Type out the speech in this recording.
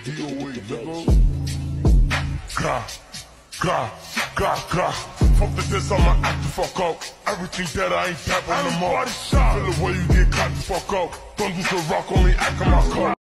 DOA, nigga. Gah, gah, gah, gah. Fuck the diss, I'ma act the fuck up. Everything that I ain't tapping them up. Feel the way you get caught the fuck up. Don't do the rock, only act on my car.